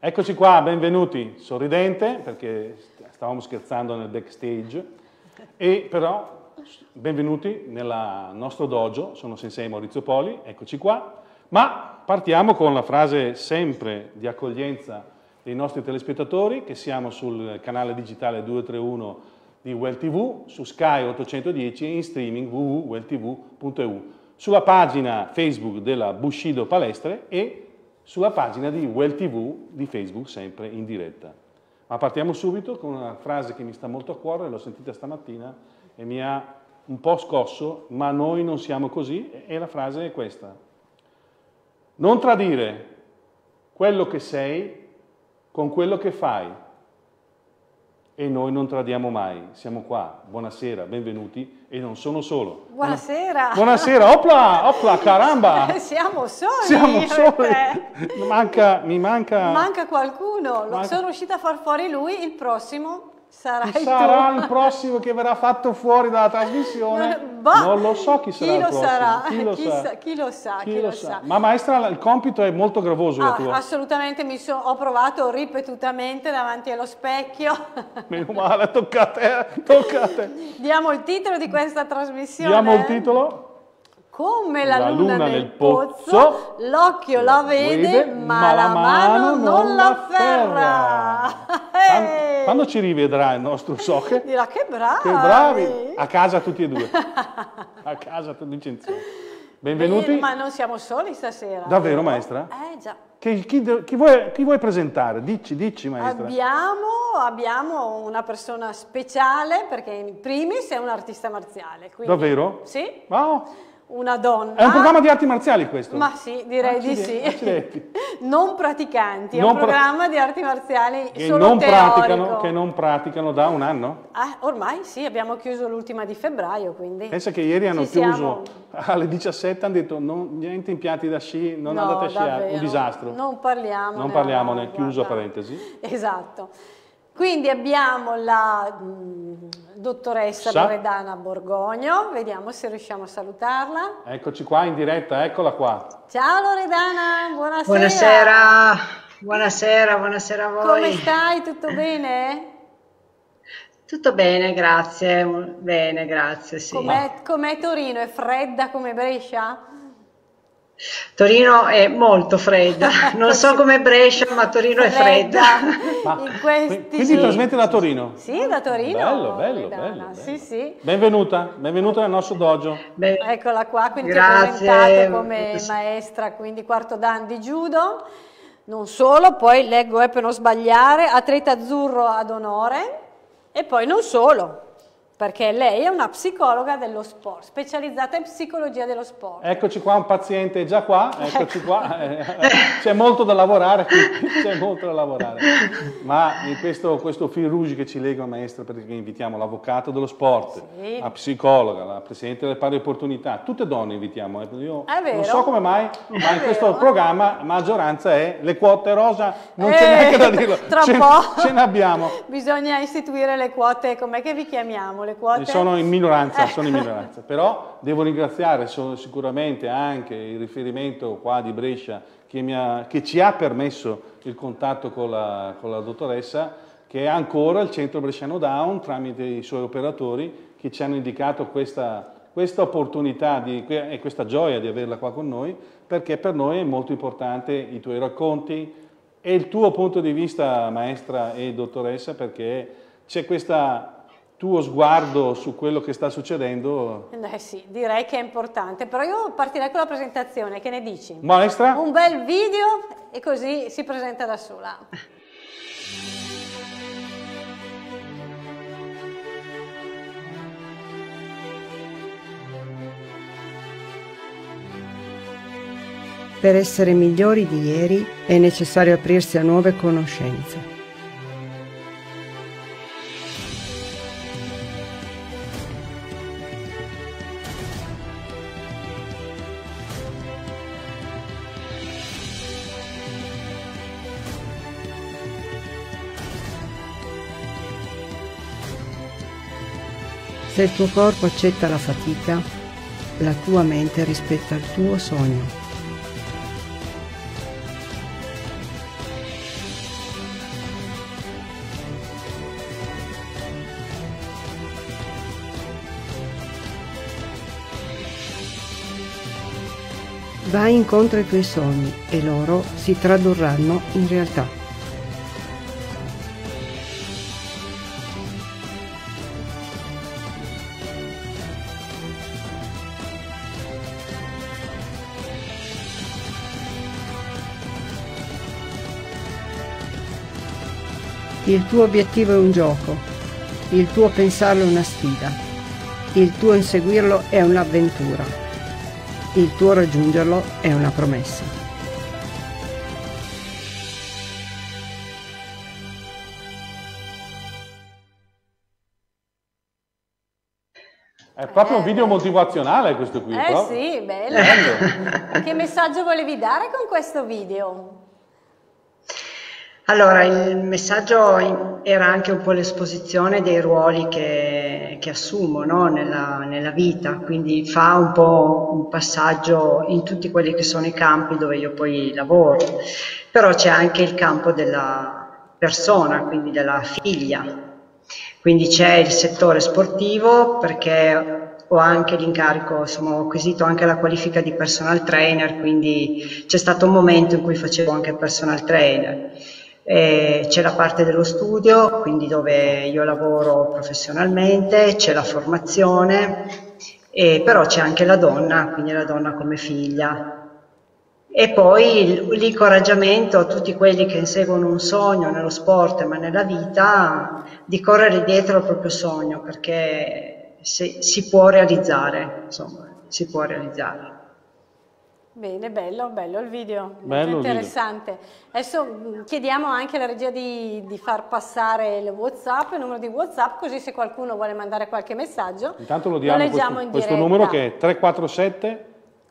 Eccoci qua, benvenuti, sorridente perché stavamo scherzando nel backstage, e però benvenuti nel nostro dojo, sono Sensei Maurizio Poli, eccoci qua, ma partiamo con la frase sempre di accoglienza dei nostri telespettatori, che siamo sul canale digitale 231 di Well TV, su Sky 810 e in streaming www.welltv.eu, sulla pagina Facebook della Bushido Palestre e sulla pagina di Well TV di Facebook, sempre in diretta. Ma partiamo subito con una frase che mi sta molto a cuore, l'ho sentita stamattina e mi ha un po' scosso, ma noi non siamo così, e la frase è questa: non tradire quello che sei con quello che fai. E noi non tradiamo mai, siamo qua, buonasera, benvenuti, e non sono solo. Buonasera! Buonasera, opla, caramba! Siamo soli! Siamo soli! Mi manca... Manca qualcuno, sono riuscita a far fuori lui, il prossimo sarai tu. Sarà il prossimo che verrà fatto fuori dalla trasmissione? Non lo so chi sarà il prossimo. Chi lo sa. Ma maestra, il compito è molto gravoso il tuo. Assolutamente, ho provato ripetutamente davanti allo specchio. Meno male, tocca a te. Diamo il titolo di questa trasmissione. Diamo il titolo? Come la luna nel pozzo, l'occhio la vede, ma la mano non l'afferra. Quando ci rivedrà il nostro Soche? Dirà che bravi! Che bravi! A casa tutti e due. A casa tutti insieme. Benvenuti. Ma non siamo soli stasera. Davvero, maestra? Già. Chi vuoi presentare? Dici, maestra. Abbiamo una persona speciale, perché in primis è un artista marziale. Quindi, davvero? Sì. Wow. Una donna. È un programma di arti marziali questo? Ma sì, direi di sì. Accidenti. Non praticanti, è un programma di arti marziali solo che non praticano da un anno? Ormai sì, abbiamo chiuso l'ultima di febbraio, quindi... Pensa che ieri hanno chiuso alle 17, hanno detto niente impianti da sci, non andate a sciare, davvero. Un disastro. Non parliamone. Non parliamone, chiuso parentesi. Esatto. Quindi abbiamo la dottoressa Loredana Borgogno, vediamo se riusciamo a salutarla. Eccoci qua in diretta, eccola qua. Ciao Loredana, buonasera. Buonasera a voi. Come stai? Tutto bene? Tutto bene, grazie. Bene, grazie, sì. Com'è Torino? È fredda come Brescia? Torino è molto fredda, non so come Brescia, ma Torino è fredda. Quindi trasmette da Torino? Sì, da Torino. Bello. Sì. Benvenuta nel nostro dojo. Eccola qua, quindi ti ho presentato come maestra, quindi quarto dan di judo. Non solo, poi leggo per non sbagliare, atleta azzurro ad onore, e poi non solo. Perché lei è una psicologa dello sport, specializzata in psicologia dello sport. Eccoci qua, un paziente già qua, eccoci qua. C'è molto da lavorare qui, Ma in questo fil rouge che ci lega, maestra, perché invitiamo l'avvocato dello sport, la psicologa, la presidente delle pari opportunità, tutte donne invitiamo. Io non so come mai, ma in questo programma maggioranza è le quote rosa, non c'è neanche da dirlo. Ce ne abbiamo. Bisogna istituire le quote, com'è che vi chiamiamo? Le quote? Sono in minoranza, però devo ringraziare sicuramente anche il riferimento qua di Brescia che ci ha permesso il contatto con la dottoressa, che è ancora il centro bresciano Down, tramite i suoi operatori che ci hanno indicato questa opportunità e questa gioia di averla qua con noi, perché per noi è molto importante i tuoi racconti e il tuo punto di vista, maestra e dottoressa, perché c'è questo tuo sguardo su quello che sta succedendo. Sì, direi che è importante, però io partirei con la presentazione, che ne dici? Maestra? Un bel video e così si presenta da sola. Per essere migliori di ieri è necessario aprirsi a nuove conoscenze. Se il tuo corpo accetta la fatica, la tua mente rispetta il tuo sogno. Vai incontro ai tuoi sogni e loro si tradurranno in realtà. Il tuo obiettivo è un gioco, il tuo pensarlo è una sfida, il tuo inseguirlo è un'avventura, il tuo raggiungerlo è una promessa. È proprio un video motivazionale questo qui. Sì, bello. Che messaggio volevi dare con questo video? Allora, il messaggio era anche un po' l'esposizione dei ruoli che assumo, no, nella vita, quindi fa un po' un passaggio in tutti quelli che sono i campi dove io poi lavoro, però c'è anche il campo della persona, quindi della figlia, quindi c'è il settore sportivo perché ho anche l'incarico, insomma, ho acquisito anche la qualifica di personal trainer, quindi c'è stato un momento in cui facevo anche personal trainer. C'è la parte dello studio, quindi dove io lavoro professionalmente, c'è la formazione, però c'è anche la donna, quindi la donna come figlia. E poi l'incoraggiamento a tutti quelli che inseguono un sogno nello sport ma nella vita di correre dietro al proprio sogno, perché si può realizzare, insomma, si può realizzare. Bene, bello il video, Bello molto interessante. Video. Adesso chiediamo anche alla regia di far passare il numero di WhatsApp, così se qualcuno vuole mandare qualche messaggio, intanto lo diamo questo numero che è 347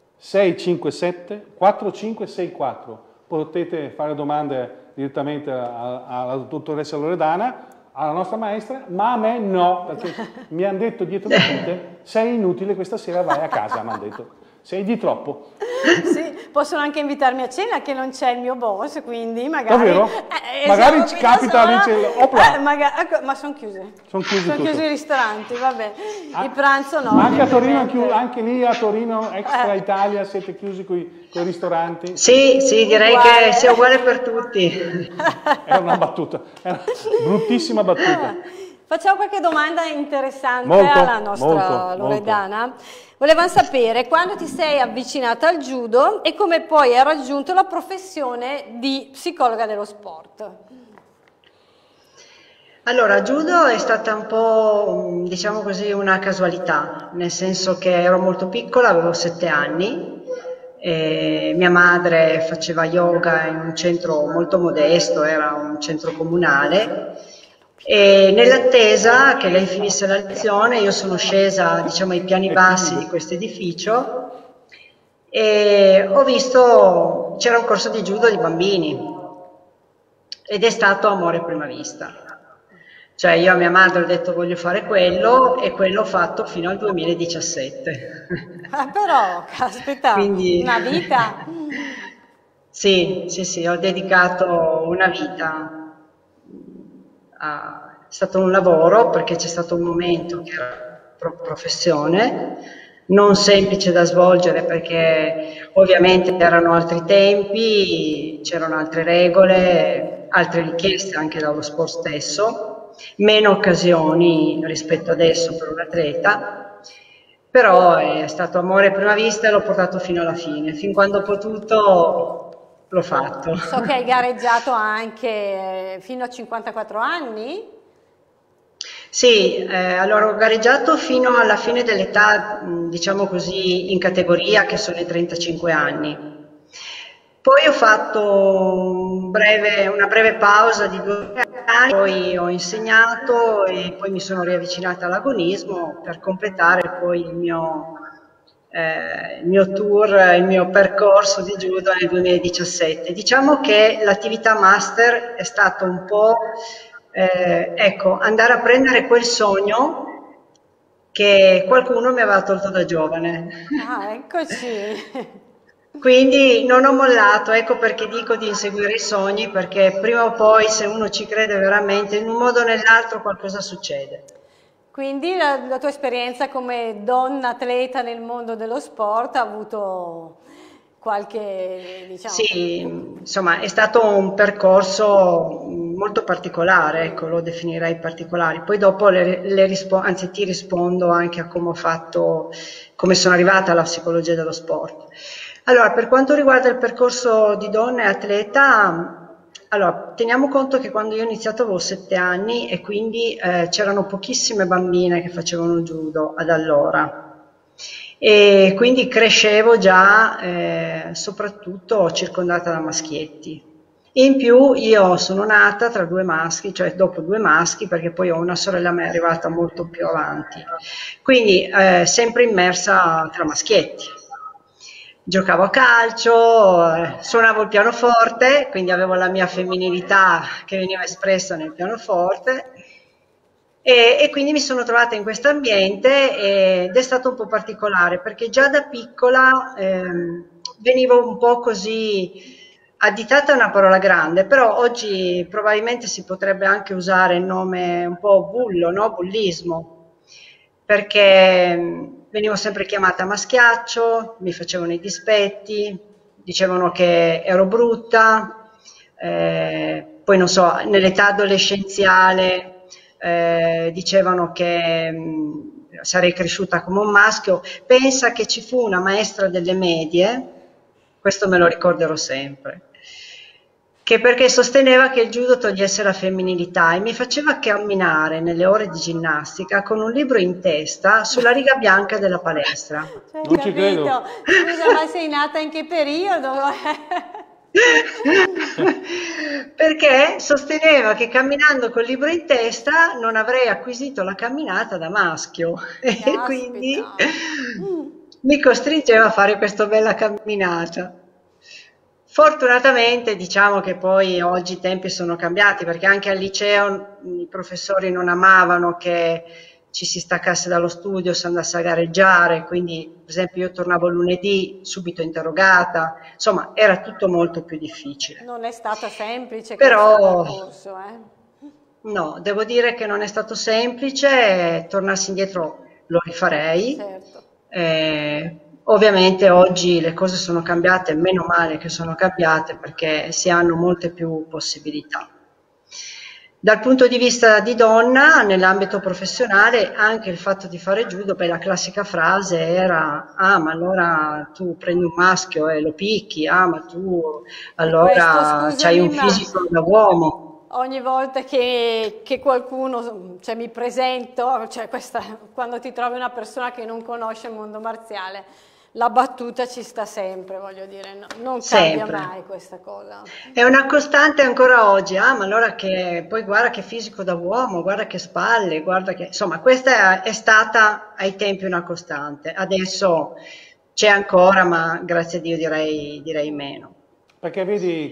657 4564. Potete fare domande direttamente alla dottoressa Loredana, alla nostra maestra, ma a me no, perché mi hanno detto dietro le quinte, sei inutile questa sera, vai a casa, mi hanno detto. Sei di troppo. Sì, possono anche invitarmi a cena che non c'è il mio boss, quindi magari... Davvero? Magari ci capita ma sono chiuse. Sono chiusi i ristoranti, vabbè. Il pranzo no. Anche a Torino, anche lì a Torino, Extra Italia, siete chiusi con i ristoranti? Sì, direi che sia uguale per tutti. Era una battuta, era una bruttissima battuta. Facciamo qualche domanda interessante alla nostra Loredana. Volevamo sapere quando ti sei avvicinata al judo e come poi hai raggiunto la professione di psicologa dello sport. Allora, judo è stata un po', diciamo così, una casualità, nel senso che ero molto piccola, avevo 7 anni, e mia madre faceva yoga in un centro molto modesto, era un centro comunale, e nell'attesa che lei finisse la lezione io sono scesa, diciamo, ai piani bassi di questo edificio e ho visto, c'era un corso di judo di bambini ed è stato amore a prima vista. Cioè io a mia madre ho detto voglio fare quello e quello ho fatto fino al 2017. Ah, però, caspita, quindi... una vita. Sì, ho dedicato una vita. È stato un lavoro perché c'è stato un momento che era professione, non semplice da svolgere perché ovviamente erano altri tempi, c'erano altre regole, altre richieste anche dallo sport stesso, meno occasioni rispetto adesso per un atleta, però è stato amore a prima vista e l'ho portato fino alla fine, fin quando ho potuto. L'ho fatto. So che hai gareggiato anche fino a 54 anni? Sì, allora ho gareggiato fino alla fine dell'età, diciamo così, in categoria, che sono i 35 anni. Poi ho fatto una breve pausa di 2 anni, poi ho insegnato e poi mi sono riavvicinata all'agonismo per completare poi il mio tour, il mio percorso di judo nel 2017. Diciamo che l'attività master è stato un po' andare a prendere quel sogno che qualcuno mi aveva tolto da giovane. Ah, eccoci. Quindi non ho mollato, ecco perché dico di inseguire i sogni, perché prima o poi se uno ci crede veramente in un modo o nell'altro qualcosa succede. Quindi la tua esperienza come donna atleta nel mondo dello sport ha avuto qualche, diciamo... Sì, insomma, è stato un percorso molto particolare, ecco, lo definirei particolare. Poi dopo anzi ti rispondo anche a come ho fatto, come sono arrivata alla psicologia dello sport. Allora, per quanto riguarda il percorso di donna e atleta, allora, teniamo conto che quando io ho iniziato avevo 7 anni e quindi c'erano pochissime bambine che facevano judo ad allora. E quindi crescevo già soprattutto circondata da maschietti. In più io sono nata tra 2 maschi, cioè dopo 2 maschi, perché poi ho una sorella che è arrivata molto più avanti, quindi sempre immersa tra maschietti. Giocavo a calcio, suonavo il pianoforte, quindi avevo la mia femminilità che veniva espressa nel pianoforte. E quindi mi sono trovata in questo ambiente ed è stato un po' particolare perché già da piccola venivo un po' così, additata è una parola grande, però oggi probabilmente si potrebbe anche usare il nome un po' bullo, no? Bullismo, perché venivo sempre chiamata maschiaccio, mi facevano i dispetti, dicevano che ero brutta, poi non so, nell'età adolescenziale dicevano che sarei cresciuta come un maschio. Pensa che ci fu una maestra delle medie, questo me lo ricorderò sempre, che perché sosteneva che il judo togliesse la femminilità e mi faceva camminare nelle ore di ginnastica con un libro in testa sulla riga bianca della palestra. Non ci credo. Scusa, ma sei nata in che periodo? Perché sosteneva che camminando col libro in testa non avrei acquisito la camminata da maschio e quindi mi costringeva a fare questa bella camminata. Fortunatamente diciamo che poi oggi i tempi sono cambiati perché anche al liceo i professori non amavano che ci si staccasse dallo studio, si andasse a gareggiare, quindi per esempio io tornavo lunedì subito interrogata, insomma era tutto molto più difficile. Non è stata semplice però questo percorso, no, devo dire che non è stato semplice, tornassi indietro lo rifarei. Certo. Ovviamente oggi le cose sono cambiate, meno male che sono cambiate perché si hanno molte più possibilità. Dal punto di vista di donna, nell'ambito professionale, anche il fatto di fare judo, beh, la classica frase era: ah, ma allora tu prendi un maschio e lo picchi, ah, ma tu allora c'hai un fisico da uomo. Ogni volta che qualcuno, cioè mi presento, cioè quando ti trovi una persona che non conosce il mondo marziale, la battuta ci sta sempre, voglio dire, no, non cambia mai questa cosa. È una costante ancora oggi, ah ma allora che poi guarda che fisico da uomo, guarda che spalle, guarda che... Insomma, questa è stata ai tempi una costante, adesso c'è ancora, ma grazie a Dio direi meno. Perché vedi,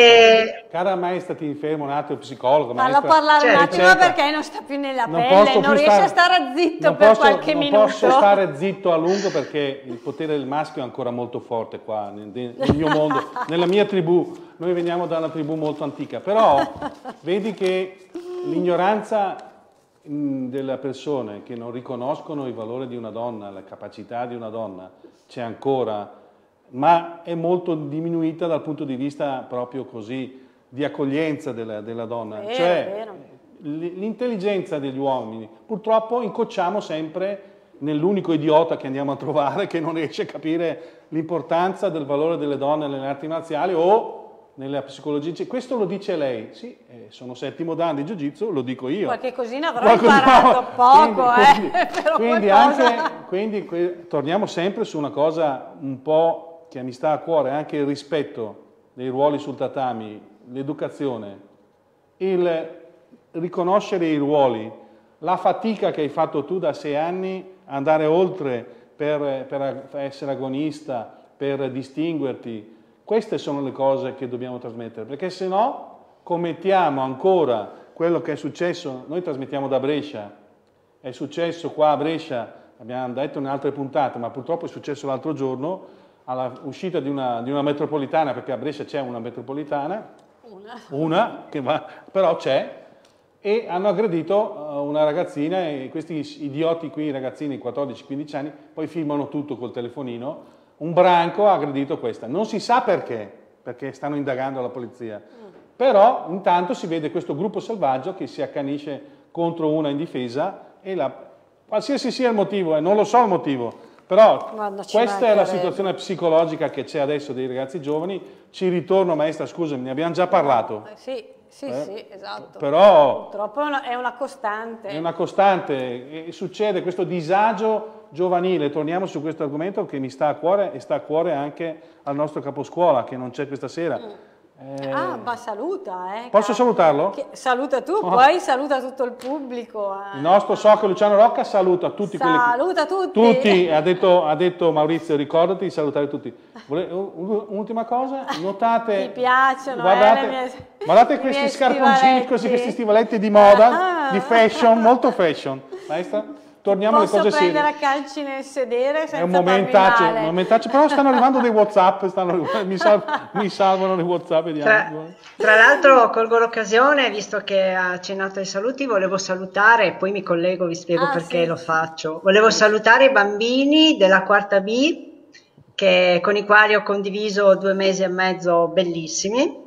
cara maestra, ti fermo un attimo, psicologo, Fallo parlare un attimo perché non sta più nella pelle, non riesce a stare zitto per qualche minuto. Non posso stare zitto a lungo perché il potere del maschio è ancora molto forte qua nel mio mondo, nella mia tribù. Noi veniamo da una tribù molto antica, però vedi che l'ignoranza delle persone che non riconoscono il valore di una donna, la capacità di una donna, c'è ancora, ma è molto diminuita dal punto di vista proprio così di accoglienza della donna. Cioè l'intelligenza degli uomini, purtroppo incocciamo sempre nell'unico idiota che andiamo a trovare che non riesce a capire l'importanza del valore delle donne nelle arti marziali o nella psicologia. Questo lo dice lei, sì, sono 7° dan di Jiu-Jitsu, lo dico io. Qualche cosina avrò imparato poco, quindi torniamo sempre su una cosa un po' che mi sta a cuore, anche il rispetto dei ruoli sul tatami, l'educazione, il riconoscere i ruoli, la fatica che hai fatto tu da 6 anni, andare oltre per essere agonista, per distinguerti. Queste sono le cose che dobbiamo trasmettere, perché se no commettiamo ancora quello che è successo. Noi trasmettiamo da Brescia, è successo qua a Brescia, abbiamo detto in altre puntate, ma purtroppo è successo l'altro giorno, all'uscita di una metropolitana, perché a Brescia c'è una metropolitana, una che va, però c'è, e hanno aggredito una ragazzina e questi idioti qui, ragazzini 14-15 anni, poi filmano tutto col telefonino, un branco ha aggredito questa. Non si sa perché stanno indagando la polizia. Però intanto si vede questo gruppo selvaggio che si accanisce contro una indifesa e qualsiasi sia il motivo, non lo so il motivo, però questa è la situazione psicologica che c'è adesso dei ragazzi giovani. Ci ritorno, maestra, scusami, ne abbiamo già parlato. Sì, esatto. Però purtroppo è una costante. È una costante e succede questo disagio giovanile. Torniamo su questo argomento che mi sta a cuore e sta a cuore anche al nostro caposcuola che non c'è questa sera. Ma saluta, Posso salutarlo? Saluta tu, poi saluta tutto il pubblico. Il nostro socio Luciano Rocca saluta tutti. Saluta tutti. Tutti, ha detto Maurizio, ricordati di salutare tutti. Un'ultima cosa, notate... Mi piacciono, guardate questi scarponcini, questi stivaletti di moda, di fashion, molto fashion. Maestra? Torniamo alle cose serie. Posso prendere a calci nel sedere senza È un momentaccio, però stanno arrivando dei WhatsApp, mi salvano dei WhatsApp. Tra l'altro colgo l'occasione, visto che ha accennato ai saluti, volevo salutare, e poi mi collego, vi spiego perché lo faccio. Volevo salutare i bambini della quarta B, con i quali ho condiviso 2 mesi e mezzo bellissimi,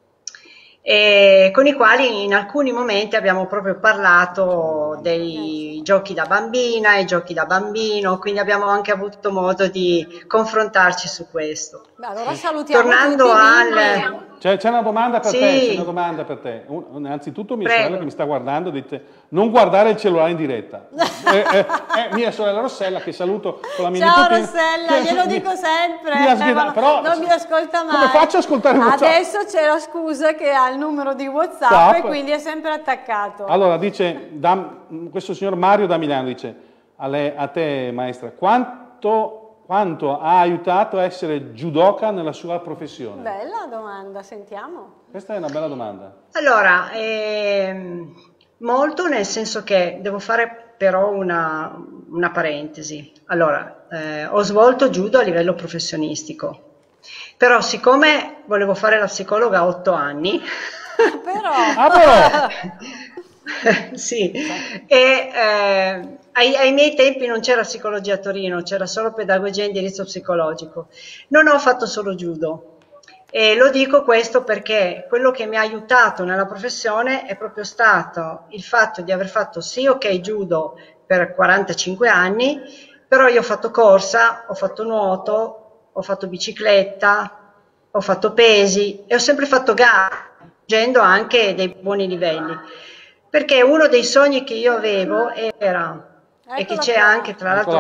e con i quali in alcuni momenti abbiamo proprio parlato dei giochi da bambina e giochi da bambino, quindi abbiamo anche avuto modo di confrontarci su questo. Allora salutiamo Tornando tutti. C'è una domanda per te, c'è una domanda per te. Innanzitutto mia sorella che mi sta guardando dice non guardare il cellulare in diretta. Mia sorella Rossella che saluto con la mia nipotina. Ciao Rossella, glielo dico sempre, però non mi ascolta mai. Come faccio a ascoltare WhatsApp? Adesso c'è la scusa che ha il numero di WhatsApp e quindi è sempre attaccato. Allora dice, questo signor Mario da Milano dice, a te maestra, quanto ha aiutato a essere judoka nella sua professione? Bella domanda, sentiamo. Questa è una bella domanda. Allora, molto, nel senso che devo fare però una parentesi. Allora, ho svolto judo a livello professionistico, però siccome volevo fare la psicologa a 8 anni, però. Sì, e ai miei tempi non c'era psicologia a Torino, c'era solo pedagogia e indirizzo psicologico. Non ho fatto solo judo e lo dico questo perché quello che mi ha aiutato nella professione è proprio stato il fatto di aver fatto judo per 45 anni, però io ho fatto corsa, ho fatto nuoto, ho fatto bicicletta, ho fatto pesi e ho sempre fatto gare, raggiungendo anche dei buoni livelli. Perché uno dei sogni che io avevo era, e che c'è anche tra l'altro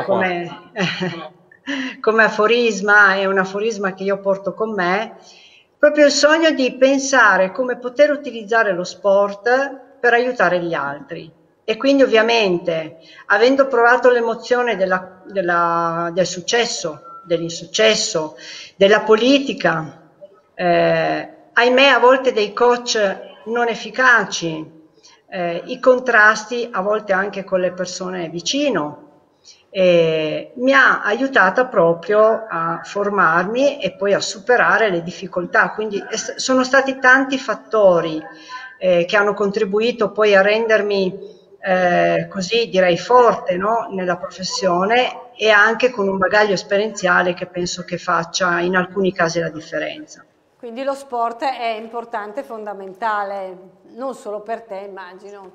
come aforisma, è un aforisma che io porto con me, proprio il sogno di pensare come poter utilizzare lo sport per aiutare gli altri. E quindi ovviamente, avendo provato l'emozione del successo, dell'insuccesso, della politica, ahimè a volte dei coach non efficaci, i contrasti a volte anche con le persone vicino, mi ha aiutata proprio a formarmi e poi a superare le difficoltà. Quindi sono stati tanti fattori che hanno contribuito poi a rendermi così direi forte, no? Nella professione e anche con un bagaglio esperienziale che penso che faccia in alcuni casi la differenza. Quindi lo sport è importante, fondamentale, non solo per te, immagino.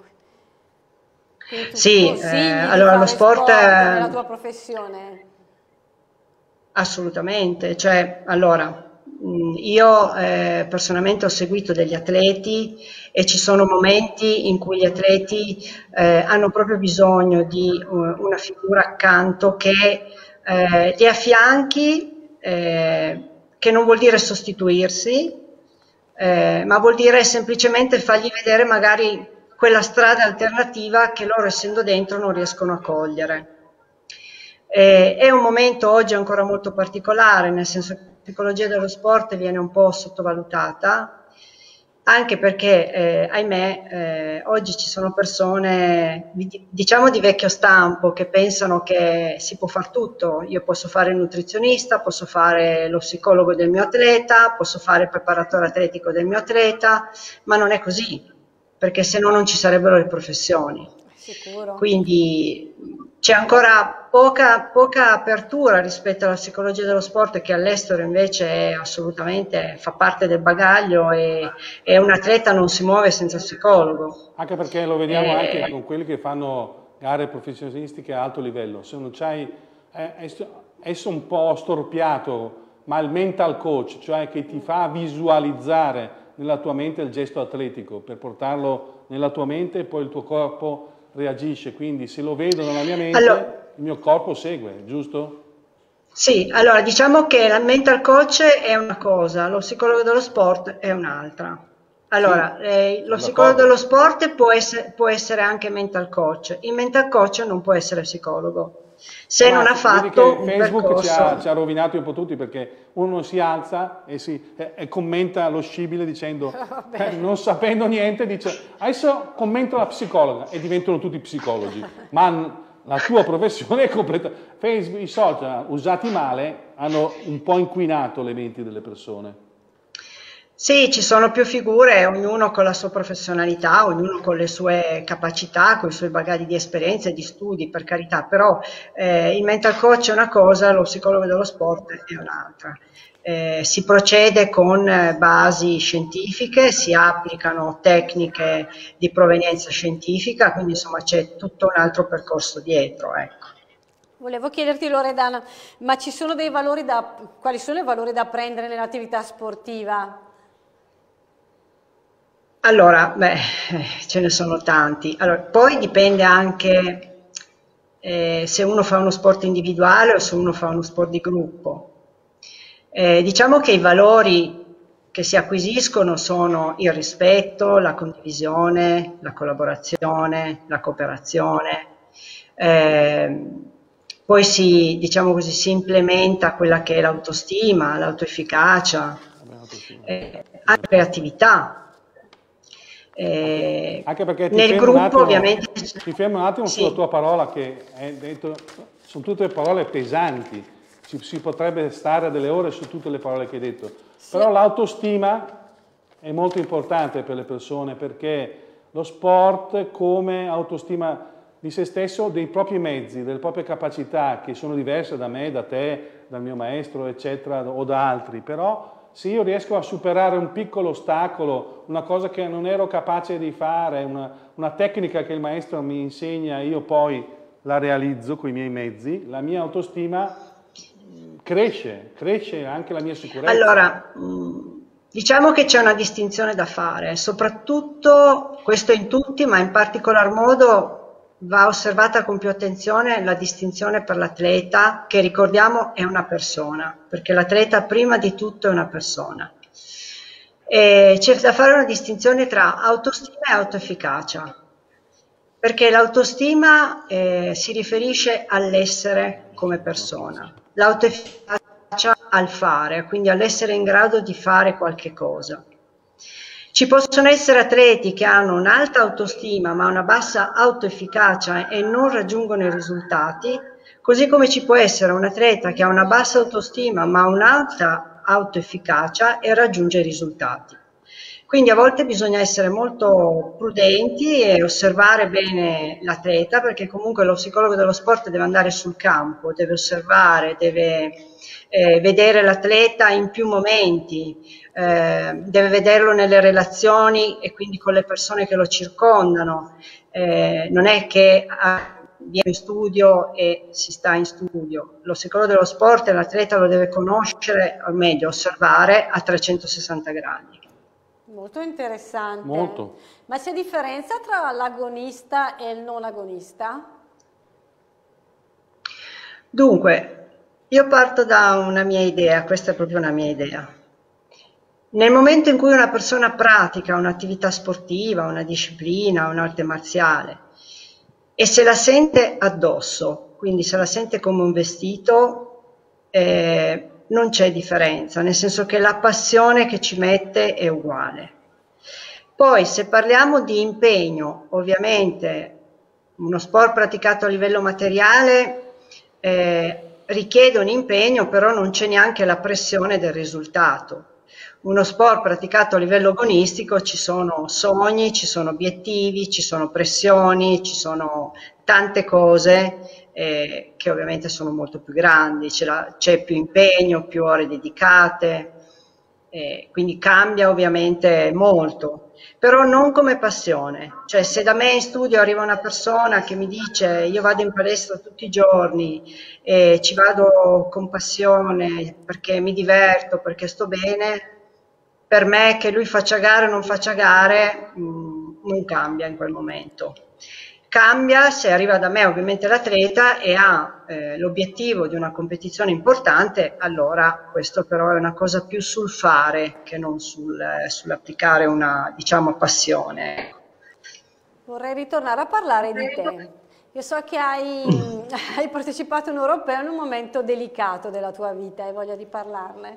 Sì, allora lo sport nella tua professione. Assolutamente, cioè allora io personalmente ho seguito degli atleti e ci sono momenti in cui gli atleti hanno proprio bisogno di una figura accanto che li affianchi, che non vuol dire sostituirsi, ma vuol dire semplicemente fargli vedere magari quella strada alternativa che loro essendo dentro non riescono a cogliere. È un momento oggi ancora molto particolare, nel senso che la psicologia dello sport viene un po' sottovalutata, anche perché, ahimè, oggi ci sono persone, diciamo di vecchio stampo, che pensano che si può fare tutto. Io posso fare il nutrizionista, posso fare lo psicologo del mio atleta, posso fare il preparatore atletico del mio atleta, ma non è così, perché se no non ci sarebbero le professioni. Sicuro. Quindi c'è ancora poca apertura rispetto alla psicologia dello sport, che all'estero invece è assolutamente, fa parte del bagaglio, e un atleta non si muove senza psicologo. Anche perché lo vediamo anche con quelli che fanno gare professionistiche a alto livello. Se non c'hai, esso un po' storpiato, ma il mental coach, cioè che ti fa visualizzare nella tua mente il gesto atletico per portarlo nella tua mente, e poi il tuo corpo reagisce. Quindi se lo vedo nella mia mente, il mio corpo segue, giusto? Sì, allora diciamo che la mental coach è una cosa, lo psicologo dello sport è un'altra. Allora, lo psicologo dello sport può essere anche mental coach, il mental coach non può essere psicologo. Se non ha fatto un Facebook percorso... ci ha rovinato un po' tutti, perché uno si alza e commenta lo scibile dicendo, non sapendo niente, dice adesso commento la psicologa, e diventano tutti psicologi. Ma la tua professione è completa. Facebook, i social usati male hanno un po' inquinato le menti delle persone. Sì, ci sono più figure, ognuno con la sua professionalità, ognuno con le sue capacità, con i suoi bagagli di esperienze e di studi, per carità, però il mental coach è una cosa, lo psicologo dello sport è un'altra. Si procede con basi scientifiche, si applicano tecniche di provenienza scientifica, quindi insomma c'è tutto un altro percorso dietro, ecco. Volevo chiederti, Loredana, ma ci sono dei valori quali sono i valori da prendere nell'attività sportiva? Allora, ce ne sono tanti. Allora, poi dipende anche se uno fa uno sport individuale o se uno fa uno sport di gruppo. Diciamo che i valori che si acquisiscono sono il rispetto, la condivisione, la collaborazione, la cooperazione. Poi diciamo così, si implementa quella che è l'autostima, l'autoefficacia, la creatività. Anche perché nel gruppo ovviamente ti fermo un attimo sulla tua parola, che hai detto, sono tutte parole pesanti, si potrebbe stare delle ore su tutte le parole che hai detto, però l'autostima è molto importante per le persone, perché lo sport, come autostima di se stesso, dei propri mezzi, delle proprie capacità, che sono diverse da me, da te, dal mio maestro eccetera, o da altri, però se io riesco a superare un piccolo ostacolo, una cosa che non ero capace di fare, una tecnica che il maestro mi insegna, io poi la realizzo con i miei mezzi, la mia autostima cresce anche la mia sicurezza. Allora, diciamo che c'è una distinzione da fare, soprattutto, questo in tutti, ma in particolar modo va osservata con più attenzione la distinzione per l'atleta, che ricordiamo è una persona, perché l'atleta prima di tutto è una persona. C'è da fare una distinzione tra autostima e autoefficacia, perché l'autostima si riferisce all'essere come persona, l'autoefficacia al fare, quindi all'essere in grado di fare qualche cosa. Ci possono essere atleti che hanno un'alta autostima ma una bassa autoefficacia e non raggiungono i risultati, così come ci può essere un atleta che ha una bassa autostima ma un'alta autoefficacia e raggiunge i risultati. Quindi a volte bisogna essere molto prudenti e osservare bene l'atleta, perché comunque lo psicologo dello sport deve andare sul campo, deve osservare, deve vedere l'atleta in più momenti, deve vederlo nelle relazioni e quindi con le persone che lo circondano. Non è che viene in studio e si sta in studio. Lo psicologo dello sport l'atleta lo deve conoscere, o meglio osservare a 360 gradi. Molto interessante. Molto. Ma c'è differenza tra l'agonista e il non agonista? Dunque, io parto da una mia idea, questa è proprio una mia idea. Nel momento in cui una persona pratica un'attività sportiva, una disciplina, un'arte marziale e se la sente addosso, quindi se la sente come un vestito, non c'è differenza, nel senso che la passione che ci mette è uguale. Poi se parliamo di impegno, ovviamente uno sport praticato a livello materiale richiede un impegno, però non c'è neanche la pressione del risultato. Uno sport praticato a livello agonistico ci sono sogni, ci sono obiettivi, ci sono pressioni, ci sono tante cose che ovviamente sono molto più grandi, c'è più impegno, più ore dedicate, quindi cambia ovviamente molto, però non come passione. Cioè, se da me in studio arriva una persona che mi dice io vado in palestra tutti i giorni e ci vado con passione perché mi diverto, perché sto bene, per me che lui faccia gare o non faccia gare non cambia in quel momento. Cambia se arriva da me ovviamente l'atleta e ha l'obiettivo di una competizione importante, allora questo però è una cosa più sul fare che non sull'applicare una, diciamo, passione. Vorrei ritornare a parlare di te. Io so che hai partecipato a un europeo in un momento delicato della tua vita, hai voglia di parlarne?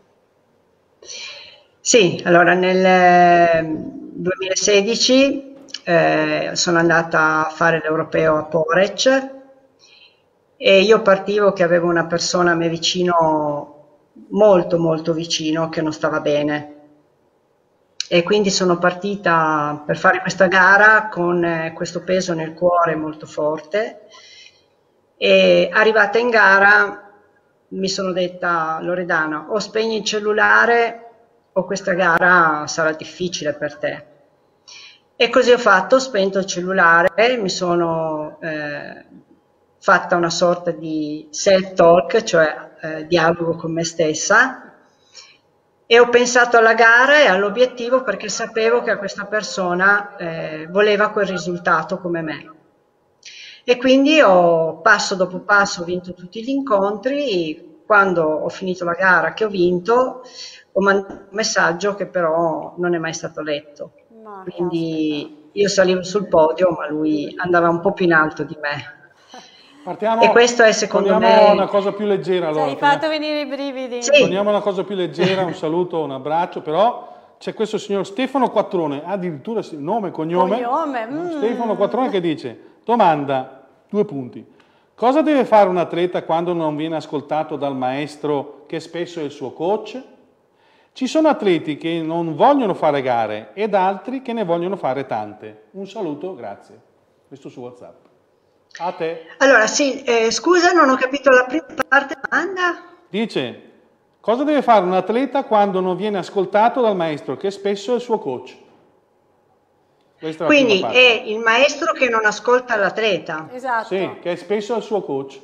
Sì, allora nel 2016 sono andata a fare l'europeo a Poreč e io partivo che avevo una persona a me vicino, molto molto vicino, che non stava bene, e quindi sono partita per fare questa gara con questo peso nel cuore molto forte, e arrivata in gara mi sono detta: Loredana, o spegni il cellulare o questa gara sarà difficile per te. E così ho fatto, ho spento il cellulare, mi sono fatta una sorta di self-talk, cioè dialogo con me stessa, e ho pensato alla gara e all'obiettivo, perché sapevo che a questa persona voleva quel risultato come me. E quindi passo dopo passo ho vinto tutti gli incontri. Quando ho finito la gara, che ho vinto, ho mandato un messaggio che però non è mai stato letto. Quindi io salivo sul podio, ma lui andava un po' più in alto di me. Partiamo, e questo è secondo me una cosa più leggera. Allora, hai fatto venire i brividi. Sì. Torniamo a una cosa più leggera, un saluto, un abbraccio, però c'è questo signor Stefano Quattrone, addirittura nome e cognome. Stefano Quattrone, che dice: domanda, 2 punti. Cosa deve fare un atleta quando non viene ascoltato dal maestro, che spesso è il suo coach? Ci sono atleti che non vogliono fare gare ed altri che ne vogliono fare tante. Un saluto, grazie. Questo su WhatsApp. A te. Allora, sì, scusa, non ho capito la prima parte della domanda. Dice: cosa deve fare un atleta quando non viene ascoltato dal maestro, che spesso è il suo coach? Questa è la Quindi prima parte. è il maestro che non ascolta l'atleta. Esatto. Sì, che è spesso il suo coach.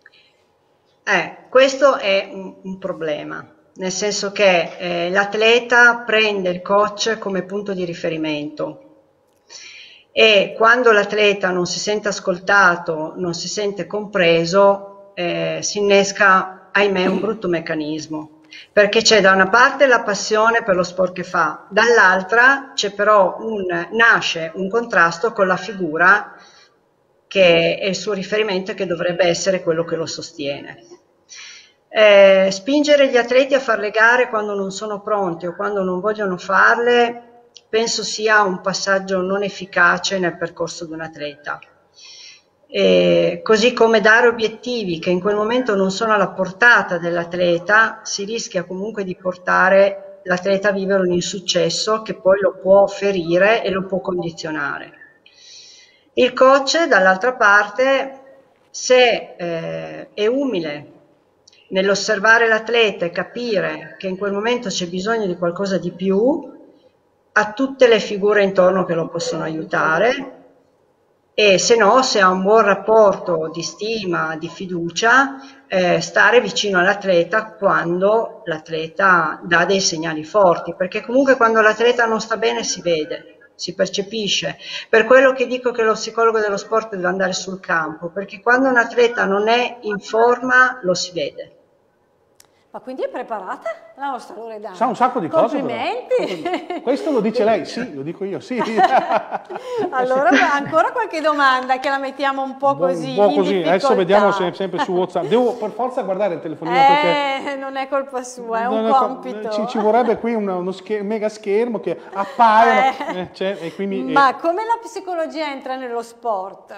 Questo è un problema, nel senso che l'atleta prende il coach come punto di riferimento, e quando l'atleta non si sente ascoltato, non si sente compreso, si innesca, ahimè, un brutto meccanismo. Perché c'è da una parte la passione per lo sport che fa, dall'altra c'è però nasce un contrasto con la figura che è il suo riferimento e che dovrebbe essere quello che lo sostiene. Spingere gli atleti a fare le gare quando non sono pronti o quando non vogliono farle, penso sia un passaggio non efficace nel percorso di un atleta. Così come dare obiettivi che in quel momento non sono alla portata dell'atleta, si rischia comunque di portare l'atleta a vivere un insuccesso che poi lo può ferire e lo può condizionare. Il coach, dall'altra parte, se è umile nell'osservare l'atleta e capire che in quel momento c'è bisogno di qualcosa di più, ha tutte le figure intorno che lo possono aiutare. E se no, se ha un buon rapporto di stima, di fiducia, stare vicino all'atleta quando l'atleta dà dei segnali forti, perché comunque quando l'atleta non sta bene si vede, si percepisce. Per quello che dico che lo psicologo dello sport deve andare sul campo, perché quando un atleta non è in forma lo si vede. Ma quindi è preparata la nostra Loredana? Sa un sacco di cose. Complimenti! Questo lo dice lei? Sì, lo dico io, sì. Allora, ancora qualche domanda che la mettiamo un po' così. Un po' così, adesso vediamo sempre su WhatsApp. Devo per forza guardare il telefonino perché... non è colpa sua, è un compito. Ci vorrebbe qui uno mega schermo che appaiono. E qui Ma come la psicologia entra nello sport?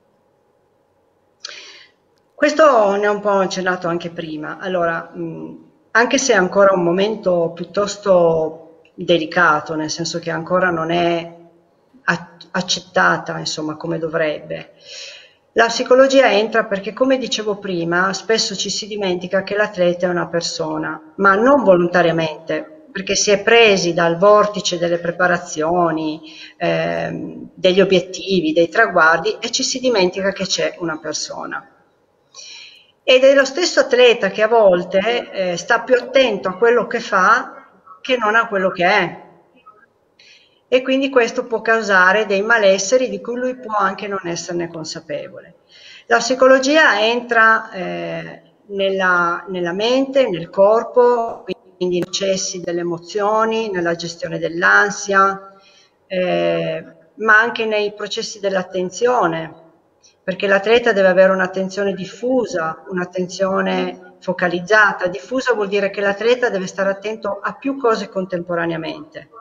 Questo ne ho un po' accennato anche prima. Allora, anche se è ancora un momento piuttosto delicato, nel senso che ancora non è accettata, insomma, come dovrebbe, La psicologia entra perché, come dicevo prima, spesso ci si dimentica che l'atleta è una persona, ma non volontariamente, perché si è presi dal vortice delle preparazioni, degli obiettivi, dei traguardi, e ci si dimentica che c'è una persona. Ed è lo stesso atleta che a volte sta più attento a quello che fa che non a quello che è. E quindi questo può causare dei malesseri di cui lui può anche non esserne consapevole. La psicologia entra nella mente, nel corpo, quindi nei processi delle emozioni, nella gestione dell'ansia, ma anche nei processi dell'attenzione, perché l'atleta deve avere un'attenzione diffusa, un'attenzione focalizzata. Diffusa vuol dire che l'atleta deve stare attento a più cose contemporaneamente.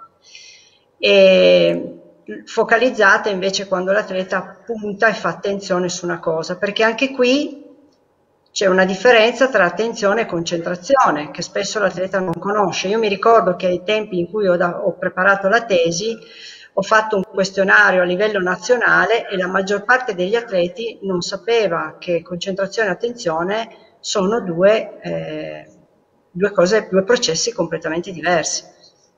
E focalizzata invece quando l'atleta punta e fa attenzione su una cosa, perché anche qui c'è una differenza tra attenzione e concentrazione che spesso l'atleta non conosce. Io mi ricordo che ai tempi in cui ho preparato la tesi ho fatto un questionario a livello nazionale e la maggior parte degli atleti non sapeva che concentrazione e attenzione sono due processi completamente diversi.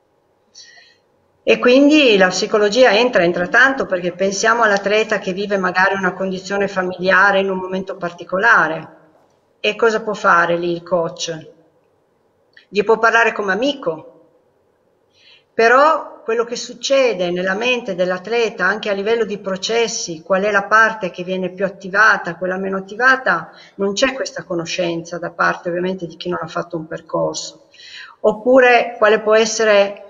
E quindi la psicologia entra tanto, perché pensiamo all'atleta che vive magari una condizione familiare in un momento particolare. E cosa può fare lì il coach? Gli può parlare come amico, però quello che succede nella mente dell'atleta anche a livello di processi, qual è la parte che viene più attivata, quella meno attivata, non c'è questa conoscenza da parte ovviamente di chi non ha fatto un percorso. Oppure quale può essere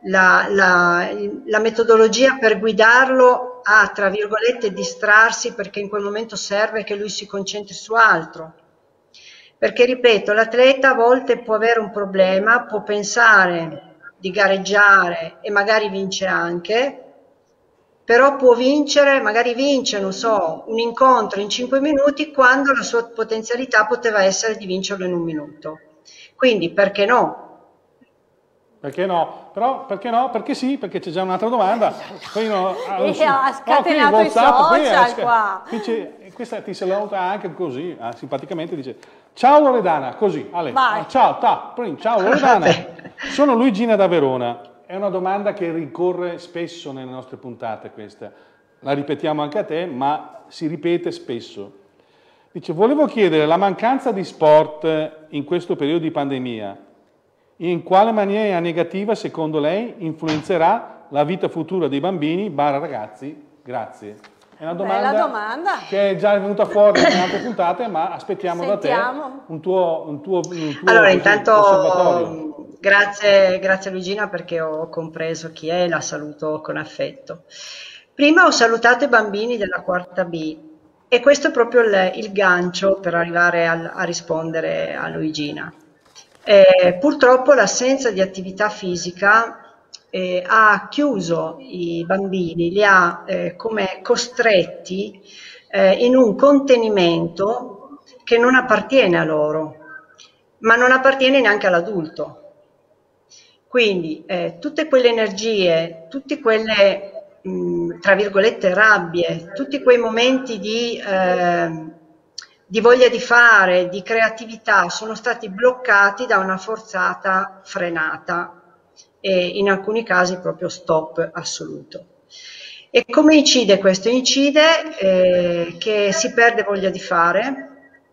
la metodologia per guidarlo a, tra virgolette, distrarsi, perché in quel momento serve che lui si concentri su altro. Perché, ripeto, l'atleta a volte può avere un problema, può pensare di gareggiare e magari vince anche, però può vincere, magari vince, non so, un incontro in 5 minuti quando la sua potenzialità poteva essere di vincerlo in 1 minuto. Quindi perché no? Perché no? Però perché no? Perché sì, perché c'è già un'altra domanda. Poi ha scatenato i social qua. Questa ti saluta anche così, simpaticamente dice: ciao Loredana, così, Ale, ciao Loredana, sono Luigina da Verona. È una domanda che ricorre spesso nelle nostre puntate questa. La ripetiamo anche a te, ma si ripete spesso. Dice: volevo chiedere, la mancanza di sport in questo periodo di pandemia, in quale maniera negativa secondo lei influenzerà la vita futura dei bambini / ragazzi? Grazie. È una domanda che è già venuta fuori in altre puntate, ma aspettiamo da te un tuo allora, intanto osservatorio. Grazie Luigina, perché ho compreso chi è e la saluto con affetto. Prima ho salutato i bambini della quarta B e questo è proprio il gancio per arrivare a rispondere a Luigina. Purtroppo l'assenza di attività fisica ha chiuso i bambini, li ha come costretti in un contenimento che non appartiene a loro, ma non appartiene neanche all'adulto. Quindi tutte quelle energie, tutte quelle tra virgolette rabbie, tutti quei momenti di voglia di fare, di creatività, sono stati bloccati da una forzata frenata e in alcuni casi proprio stop assoluto. E come incide questo? Incide che si perde voglia di fare,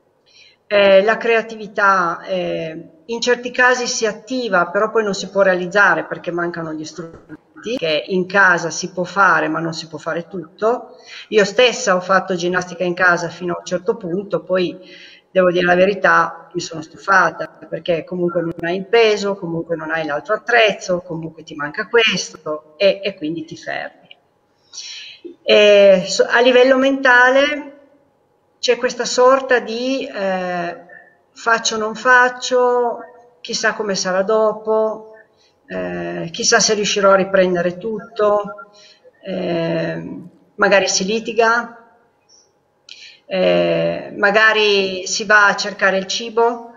la creatività in certi casi si attiva, però poi non si può realizzare perché mancano gli strumenti, che in casa si può fare ma non si può fare tutto. Io stessa ho fatto ginnastica in casa fino a un certo punto, poi devo dire la verità, mi sono stufata, perché comunque non hai il peso, comunque non hai l'altro attrezzo, comunque ti manca questo e quindi ti fermi. A livello mentale c'è questa sorta di faccio o non faccio, chissà come sarà dopo, chissà se riuscirò a riprendere tutto, magari si litiga, magari si va a cercare il cibo,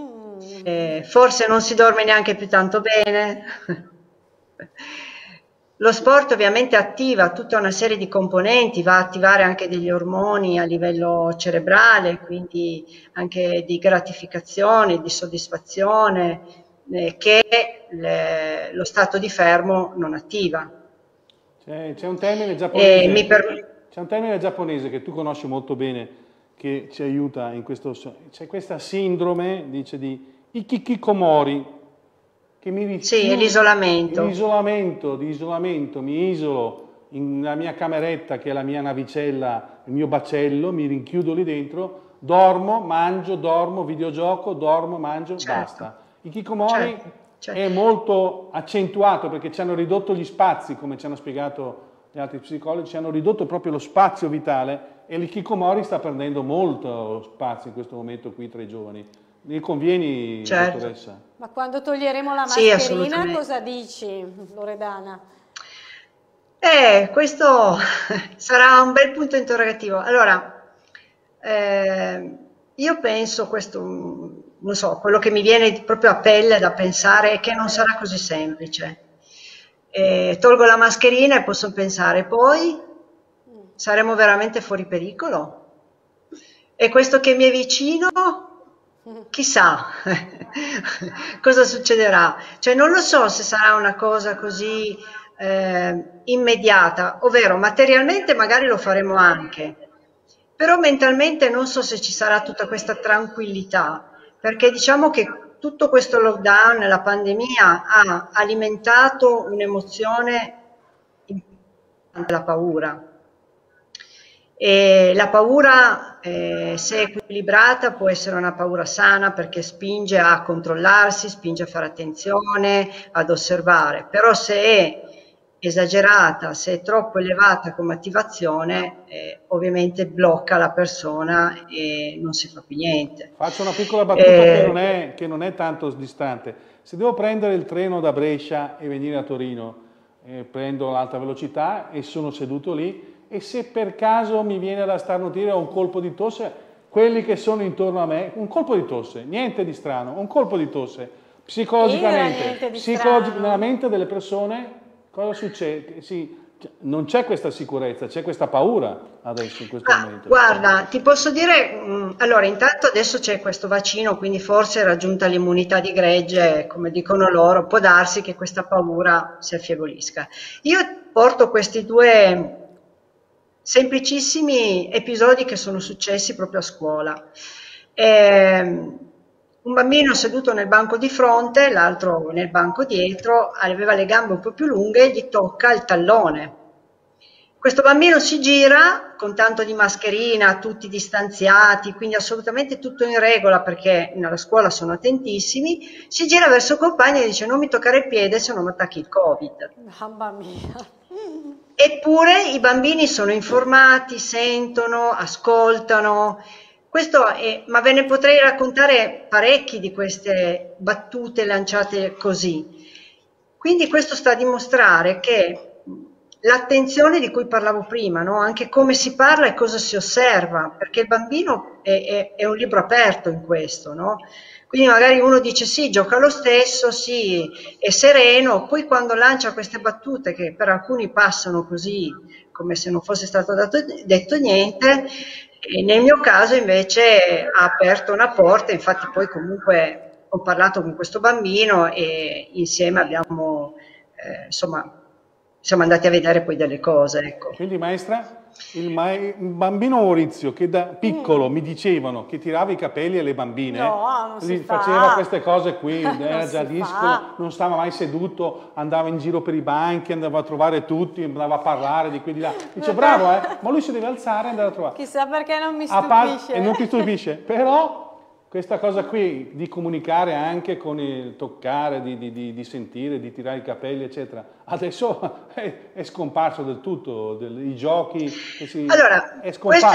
forse non si dorme neanche più tanto bene. Lo sport ovviamente attiva tutta una serie di componenti, va a attivare anche degli ormoni a livello cerebrale, quindi anche di gratificazione, di soddisfazione, che lo stato di fermo non attiva. C'è un termine giapponese, c'è un termine giapponese che tu conosci molto bene, che ci aiuta in questo. C'è questa sindrome, dice, di Ikikomori, che mi rifiuto. Sì, l'isolamento. Di isolamento, mi isolo nella mia cameretta, che è la mia navicella, il mio bacello, mi rinchiudo lì dentro, dormo, mangio, dormo, videogioco, dormo, mangio, Certo. basta. Ikikomori Certo. è molto accentuato perché ci hanno ridotto gli spazi, come ci hanno spiegato gli altri psicologi, ci hanno ridotto proprio lo spazio vitale, e l'ikikomori sta prendendo molto spazio in questo momento qui tra i giovani. Ne convieni, Certo. dottoressa? Ma quando toglieremo la Sì, mascherina, assolutamente. cosa dici, Loredana? Questo sarà un bel punto interrogativo. Allora, io penso questo, non so, quello che mi viene proprio a pelle da pensare è che non sarà così semplice. Tolgo la mascherina e posso pensare, poi saremo veramente fuori pericolo? E questo che mi è vicino, chissà cosa succederà. Cioè non lo so se sarà una cosa così immediata, ovvero materialmente magari lo faremo anche, però mentalmente non so se ci sarà tutta questa tranquillità, perché diciamo che tutto questo lockdown, la pandemia, ha alimentato un'emozione importante, la paura. E la paura, se equilibrata, può essere una paura sana perché spinge a controllarsi, spinge a fare attenzione, ad osservare, però se è esagerata, se è troppo elevata come attivazione, ovviamente blocca la persona e non si fa più niente. Faccio una piccola battuta che non è tanto distante. Se devo prendere il treno da Brescia e venire a Torino, prendo l'alta velocità e sono seduto lì, e se per caso mi viene da starnutire o un colpo di tosse, quelli che sono intorno a me, un colpo di tosse, niente di strano, un colpo di tosse, psicologicamente, nella mente delle persone, cosa succede? Non c'è questa sicurezza, c'è questa paura adesso in questo momento. Guarda, ti posso dire, allora intanto adesso c'è questo vaccino, quindi forse raggiunta l'immunità di gregge, come dicono loro, può darsi che questa paura si affievolisca. Io porto questi due semplicissimi episodi che sono successi proprio a scuola. Un bambino seduto nel banco di fronte, l'altro nel banco dietro, aveva le gambe un po' più lunghe e gli tocca il tallone. Questo bambino si gira con tanto di mascherina, tutti distanziati, quindi assolutamente tutto in regola perché nella scuola sono attentissimi, si gira verso il compagno e dice: non mi toccare il piede se no mi attacchi il Covid. Mamma mia. Eppure i bambini sono informati, sentono, ascoltano. Ma ve ne potrei raccontare parecchi di queste battute lanciate così. Quindi questo sta a dimostrare che l'attenzione di cui parlavo prima, no? Anche come si parla e cosa si osserva, perché il bambino è un libro aperto in questo, no? Quindi magari uno dice sì, gioca lo stesso, sì, è sereno, poi quando lancia queste battute che per alcuni passano così, come se non fosse stato detto niente, e nel mio caso invece ha aperto una porta, infatti poi comunque ho parlato con questo bambino e insieme abbiamo, insomma, siamo andati a vedere poi delle cose. Ecco. Quindi maestra, il bambino Maurizio che da piccolo mi dicevano che tirava i capelli alle bambine, faceva queste cose qui, era già discolo, non stava mai seduto, andava in giro per i banchi, andava a trovare tutti, andava a parlare di qui di là. Dice bravo, ma lui si deve alzare e andare a trovare. Chissà perché non mi stupisce. E non ti stupisce, però questa cosa qui di comunicare anche con il toccare, di sentire, di tirare i capelli, eccetera, adesso è scomparso del tutto, i giochi. Allora, questo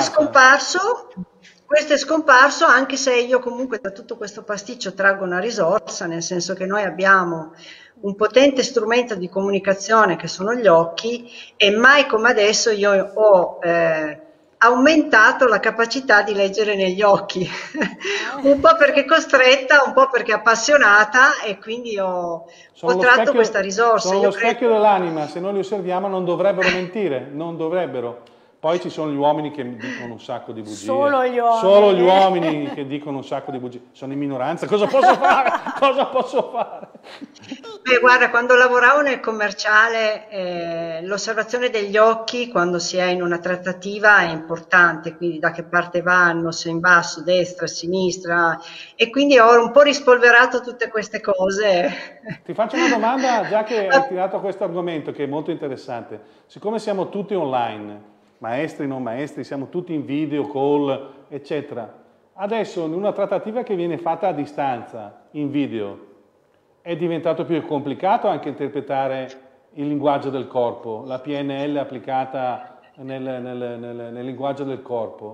è scomparso, anche se io comunque da tutto questo pasticcio traggo una risorsa, nel senso che noi abbiamo un potente strumento di comunicazione che sono gli occhi, e mai come adesso io ho aumentato la capacità di leggere negli occhi, un po' perché costretta, un po' perché appassionata, e quindi ho tratto questa risorsa. Sono lo specchio dell'anima, se noi li osserviamo non dovrebbero mentire, non dovrebbero. Poi ci sono gli uomini che dicono un sacco di bugie. Solo gli uomini. Solo gli uomini che dicono un sacco di bugie. Sono in minoranza, cosa posso fare? Cosa posso fare? Beh, guarda, quando lavoravo nel commerciale, l'osservazione degli occhi quando si è in una trattativa è importante, quindi da che parte vanno, se in basso, destra, sinistra, e quindi ho un po' rispolverato tutte queste cose. Ti faccio una domanda, già che hai tirato questo argomento che è molto interessante. Siccome siamo tutti online, maestri, non maestri, siamo tutti in video, call, eccetera. Adesso in una trattativa che viene fatta a distanza, in video, è diventato più complicato anche interpretare il linguaggio del corpo, la PNL applicata nel linguaggio del corpo.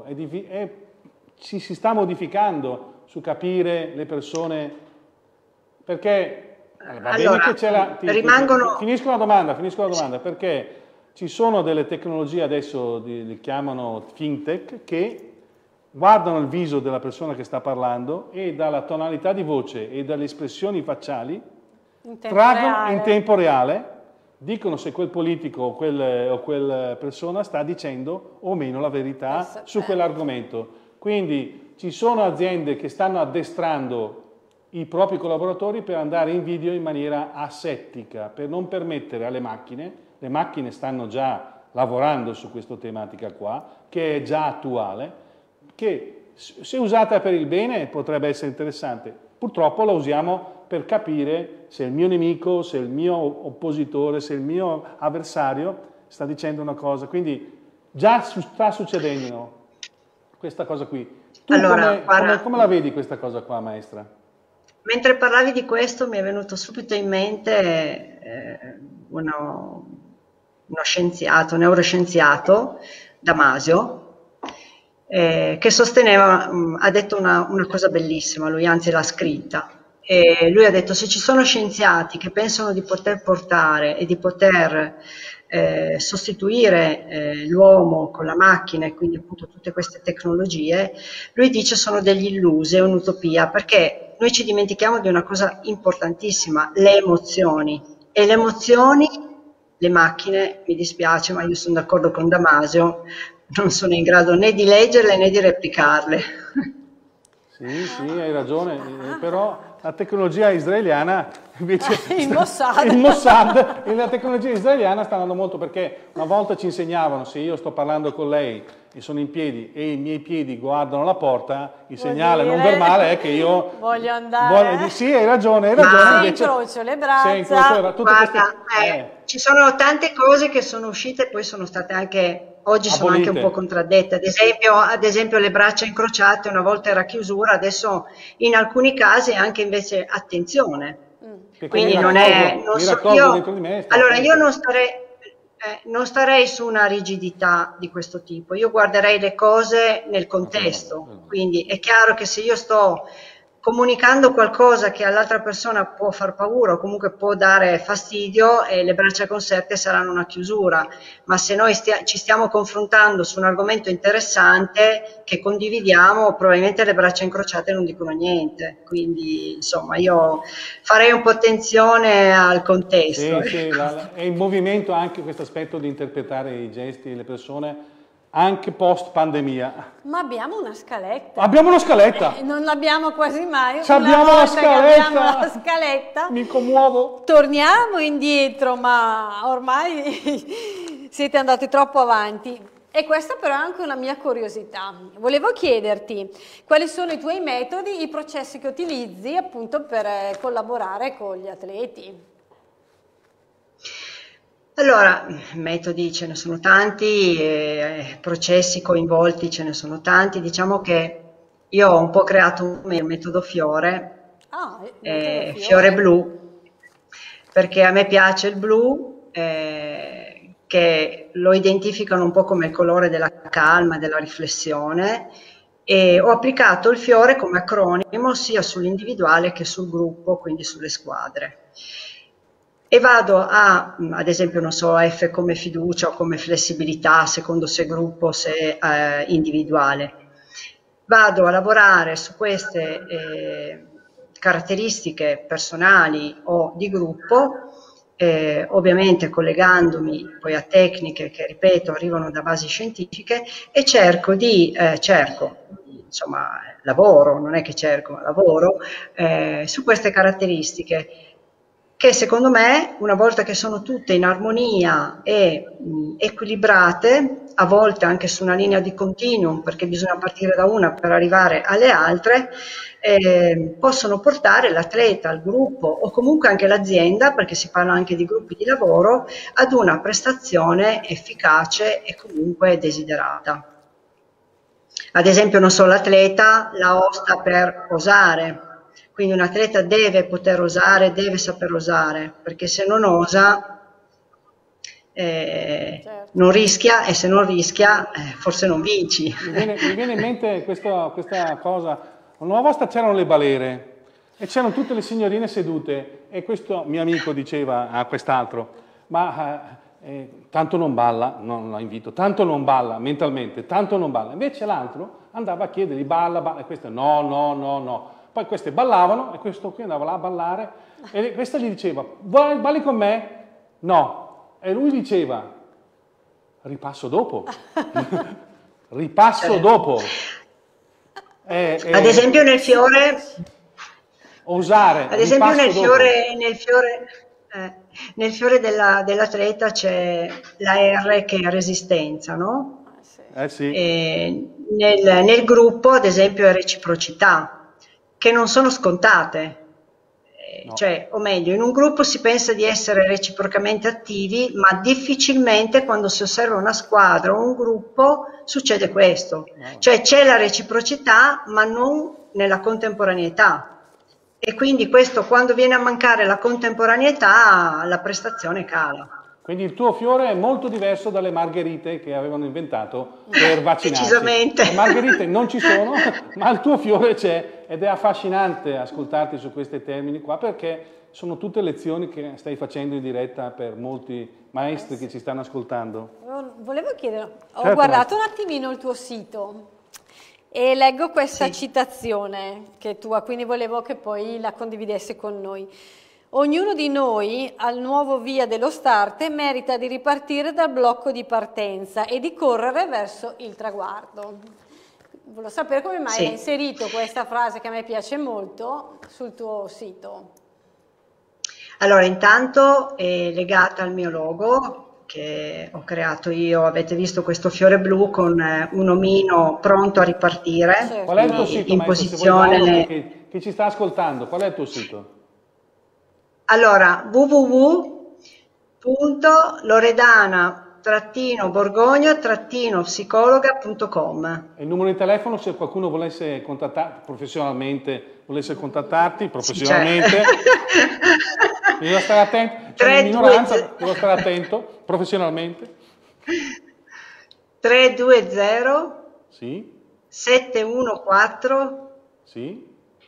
Si sta modificando su capire le persone, perché va bene che c'è la... Finisco la domanda, perché ci sono delle tecnologie adesso, li chiamano fintech, che guardano il viso della persona che sta parlando e dalla tonalità di voce e dalle espressioni facciali traggono in tempo reale, dicono se quel politico o quella persona sta dicendo o meno la verità su quell'argomento. Quindi ci sono aziende che stanno addestrando i propri collaboratori per andare in video in maniera asettica, per non permettere alle macchine. Le macchine stanno già lavorando su questa tematica qua, che è già attuale, che se usata per il bene potrebbe essere interessante. Purtroppo la usiamo per capire se il mio nemico, se il mio oppositore, se il mio avversario sta dicendo una cosa. Quindi già sta succedendo questa cosa qui. Tu come la vedi questa cosa qua, maestra? Mentre parlavi di questo mi è venuto subito in mente uno neuroscienziato, Damasio, che sosteneva, ha detto una cosa bellissima, lui anzi l'ha scritta, e lui ha detto: se ci sono scienziati che pensano di poter portare e di poter sostituire l'uomo con la macchina, e quindi appunto tutte queste tecnologie, lui dice sono degli illusi, è un'utopia, perché noi ci dimentichiamo di una cosa importantissima, le emozioni, e le emozioni le macchine, mi dispiace, ma io sono d'accordo con Damasio, non sono in grado né di leggerle né di replicarle. Sì, hai ragione, però la tecnologia israeliana invece... il Mossad. Il Mossad e la tecnologia israeliana sta andando molto, perché una volta ci insegnavano, se io sto parlando con lei e sono in piedi e i miei piedi guardano la porta, il segnale non verbale è che io... Voglio andare. Sì, hai ragione. Invece, incrocio le braccia. Guarda, ci sono tante cose che sono uscite e poi sono state anche... Oggi sono anche un po' contraddette, ad esempio le braccia incrociate una volta era chiusura, adesso in alcuni casi è anche invece attenzione. Quindi allora io non starei su una rigidità di questo tipo, io guarderei le cose nel contesto, quindi è chiaro che se io sto comunicando qualcosa che all'altra persona può far paura o comunque può dare fastidio, e le braccia conserte saranno una chiusura, ma se noi ci stiamo confrontando su un argomento interessante che condividiamo, probabilmente le braccia incrociate non dicono niente, quindi insomma io farei un po' attenzione al contesto. Sì, è in movimento anche questo aspetto di interpretare i gesti delle persone anche post pandemia. Ma abbiamo una scaletta. Abbiamo una scaletta. Non l'abbiamo quasi mai. Abbiamo la scaletta. Mi commuovo. Torniamo indietro, ma ormai siete andati troppo avanti. E questa però è anche una mia curiosità. Volevo chiederti quali sono i tuoi metodi, i processi che utilizzi appunto per collaborare con gli atleti. Allora, metodi ce ne sono tanti, processi coinvolti ce ne sono tanti, diciamo che io ho un po' creato un metodo fiore, fiore blu, perché a me piace il blu, che lo identificano un po' come il colore della calma, della riflessione, e ho applicato il fiore come acronimo sia sull'individuale che sul gruppo, quindi sulle squadre. e vado ad esempio, non so, F come fiducia o come flessibilità, secondo se gruppo, se individuale. Vado a lavorare su queste caratteristiche personali o di gruppo, ovviamente collegandomi poi a tecniche che, ripeto, arrivano da basi scientifiche, e insomma, lavoro, non è che cerco, ma lavoro su queste caratteristiche che secondo me, una volta che sono tutte in armonia e equilibrate, a volte anche su una linea di continuum, perché bisogna partire da una per arrivare alle altre, possono portare l'atleta, il gruppo o comunque anche l'azienda, perché si parla anche di gruppi di lavoro, ad una prestazione efficace e comunque desiderata. Ad esempio, non so, l'atleta la osta per osare, quindi un atleta deve poter osare, deve saper osare, perché se non osa certo, non rischia, e se non rischia forse non vinci. Mi viene in mente questa cosa. Una volta c'erano le balere e c'erano tutte le signorine sedute e questo mio amico diceva a quest'altro, ma tanto non balla, non la invito, tanto non balla mentalmente, tanto non balla. Invece l'altro andava a chiedergli balla, e questo no. Poi queste ballavano e questo qui andava là a ballare e questa gli diceva balli con me? No. E lui diceva ripasso dopo. Ripasso dopo. Ad esempio nel fiore, osare. ad esempio nel fiore dell'atleta c'è la R che è resistenza, no? Sì. Nel gruppo, ad esempio, è reciprocità, che non sono scontate. No. Cioè, o meglio, in un gruppo si pensa di essere reciprocamente attivi, ma difficilmente quando si osserva una squadra o un gruppo succede questo. No. Cioè c'è la reciprocità, ma non nella contemporaneità. E quindi questo, quando viene a mancare la contemporaneità, la prestazione cala. Quindi il tuo fiore è molto diverso dalle margherite che avevano inventato per vaccinarsi. Decisamente. Le margherite non ci sono, ma il tuo fiore c'è ed è affascinante ascoltarti su questi termini qua, perché sono tutte lezioni che stai facendo in diretta per molti maestri che ci stanno ascoltando. Volevo chiedere, ho Certo, guardato un attimino il tuo sito e leggo questa Sì. citazione che è tua, quindi volevo che poi la condividessi con noi. Ognuno di noi al nuovo via dello start merita di ripartire dal blocco di partenza e di correre verso il traguardo. Volevo sapere come mai hai inserito questa frase che a me piace molto sul tuo sito. Allora, intanto è legata al mio logo che ho creato io. Avete visto questo fiore blu con un omino pronto a ripartire. Certo. Qual è il tuo sito, in maestro, posizione. se vuoi darlo, chi ci sta ascoltando, qual è il tuo sito? Allora, www.loredana-borgogna-psicologa.com. E il numero di telefono se qualcuno volesse contattarti professionalmente, professionalmente, bisogna stare attento, c'è una minoranza, devo stare attento, professionalmente. 320 Sì, 714 sì,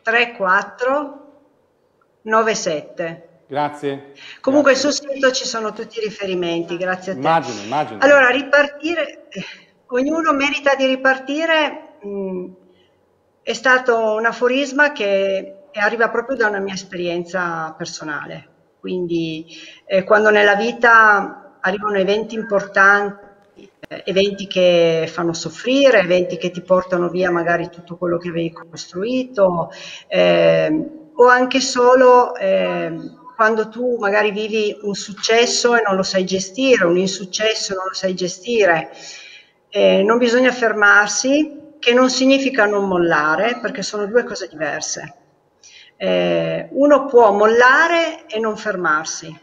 3497. grazie. Comunque Grazie. sul sito ci sono tutti i riferimenti, grazie a te. Immagino. Allora, ripartire, ognuno merita di ripartire, è stato un aforisma che arriva proprio da una mia esperienza personale. Quindi quando nella vita arrivano eventi importanti, eventi che fanno soffrire, eventi che ti portano via magari tutto quello che avevi costruito, o anche solo quando tu magari vivi un successo e non lo sai gestire, un insuccesso e non lo sai gestire, non bisogna fermarsi, che non significa non mollare, perché sono due cose diverse. Uno può mollare e non fermarsi.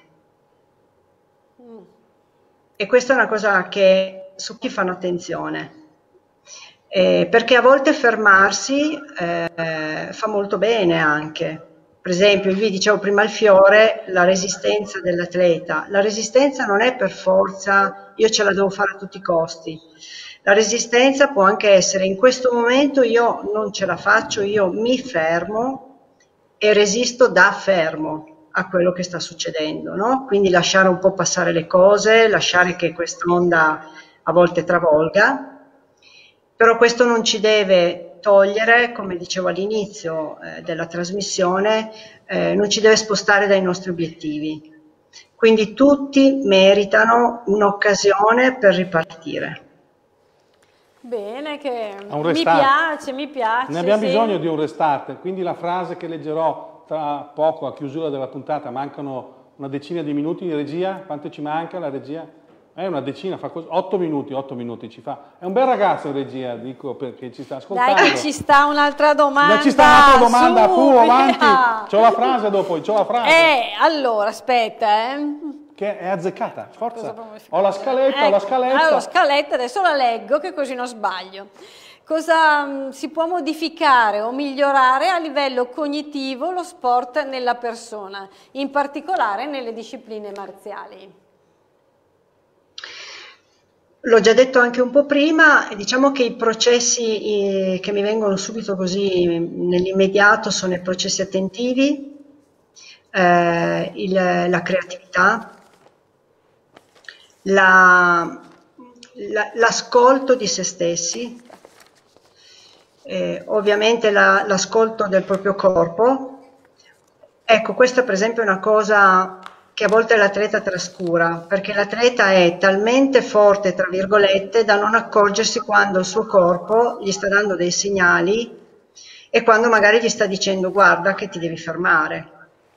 E questa è una cosa che su cui fanno attenzione, perché a volte fermarsi fa molto bene anche. Per esempio, vi dicevo prima il fiore, la resistenza dell'atleta. La resistenza non è per forza io ce la devo fare a tutti i costi. La resistenza può anche essere in questo momento io non ce la faccio, io mi fermo e resisto da fermo. a quello che sta succedendo, no? Quindi lasciare un po' passare le cose, lasciare che questa onda a volte travolga, però questo non ci deve togliere, come dicevo all'inizio della trasmissione, non ci deve spostare dai nostri obiettivi. Quindi tutti meritano un'occasione per ripartire. Bene, che mi piace. Ne abbiamo bisogno di un restart, quindi la frase che leggerò tra poco a chiusura della puntata, mancano una decina di minuti di regia, quanto ci manca la regia? Una decina, fa 8 minuti ci fa. È un bel ragazzo in regia, dico, perché ci sta ascoltando. Dai che ci sta un'altra domanda. Ci sta un'altra domanda, avanti. C'ho la frase dopo, allora, aspetta, che è azzeccata, forza. Ho la scaletta, Allora, la scaletta, adesso la leggo che così non sbaglio. Cosa si può modificare o migliorare a livello cognitivo lo sport nella persona, in particolare nelle discipline marziali? L'ho già detto anche un po' prima, diciamo che i processi che mi vengono subito così nell'immediato sono i processi attentivi, la creatività, l'ascolto di se stessi, ovviamente l'ascolto del proprio corpo. Ecco, questa per esempio è una cosa che a volte l'atleta trascura, perché l'atleta è talmente forte, tra virgolette, da non accorgersi quando il suo corpo gli sta dando dei segnali e quando magari gli sta dicendo guarda che ti devi fermare.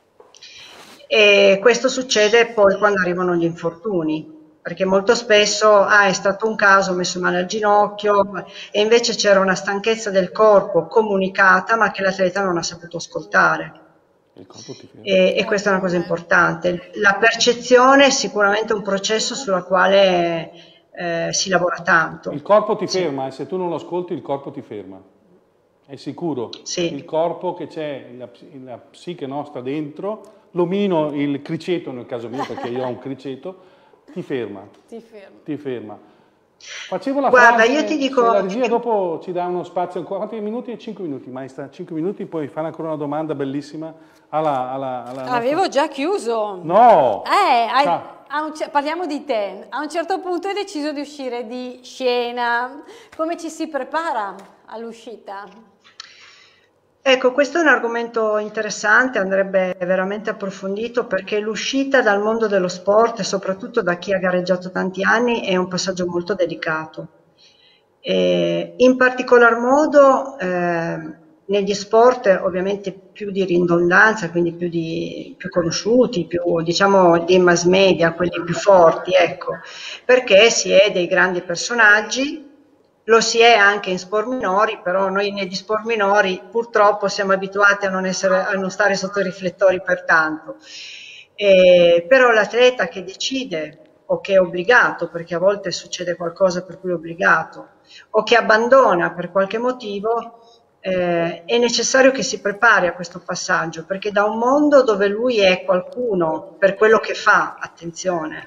E questo succede poi quando arrivano gli infortuni, perché molto spesso è stato un caso, ho messo male al ginocchio, e invece c'era una stanchezza del corpo comunicata ma che l'atleta non ha saputo ascoltare. E questa è una cosa importante. La percezione è sicuramente un processo sulla quale si lavora tanto. Il corpo ti ferma, e se tu non lo ascolti il corpo ti ferma, è sicuro. Sì. Il corpo che c'è, la psiche nostra dentro, l'omino, il criceto nel caso mio, perché io ho un criceto, ti ferma. Ti ferma. Facevo la Guarda, frase, io ti dico, se la regia dopo ci dà uno spazio ancora, quanti minuti? 5 minuti, maestra, 5 minuti, poi fare ancora una domanda bellissima Avevo già chiuso. No! Parliamo di te. A un certo punto hai deciso di uscire di scena. Come ci si prepara all'uscita? Ecco, questo è un argomento interessante, andrebbe veramente approfondito, perché l'uscita dal mondo dello sport, e soprattutto da chi ha gareggiato tanti anni, è un passaggio molto delicato. In particolar modo negli sport ovviamente più di ridondanza, quindi più conosciuti, più diciamo di mass media, quelli più forti, ecco, perché si è dei grandi personaggi. Lo si è anche in sport minori, però noi negli sport minori purtroppo siamo abituati a non stare sotto i riflettori per tanto. Però l'atleta che decide o che è obbligato, perché a volte succede qualcosa per cui è obbligato, o che abbandona per qualche motivo, è necessario che si prepari a questo passaggio, perché da un mondo dove lui è qualcuno per quello che fa, attenzione,